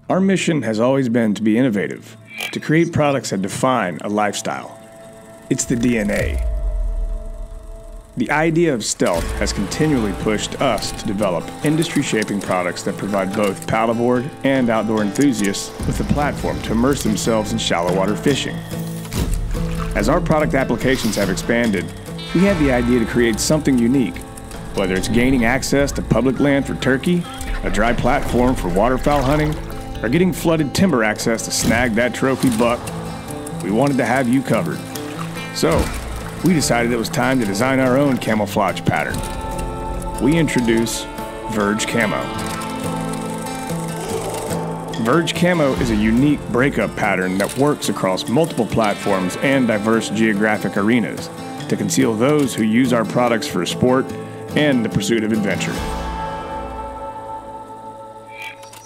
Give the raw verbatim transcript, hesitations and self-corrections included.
Our mission has always been to be innovative, to create products that define a lifestyle. It's the D N A. The idea of stealth has continually pushed us to develop industry-shaping products that provide both paddleboard and outdoor enthusiasts with a platform to immerse themselves in shallow water fishing. As our product applications have expanded, we had the idea to create something unique, whether it's gaining access to public land for turkey, a dry platform for waterfowl hunting, or getting flooded timber access to snag that trophy buck. We wanted to have you covered. So, we decided it was time to design our own camouflage pattern. We introduce Verge Camo. Verge Camo is a unique breakup pattern that works across multiple platforms and diverse geographic arenas to conceal those who use our products for sport and the pursuit of adventure.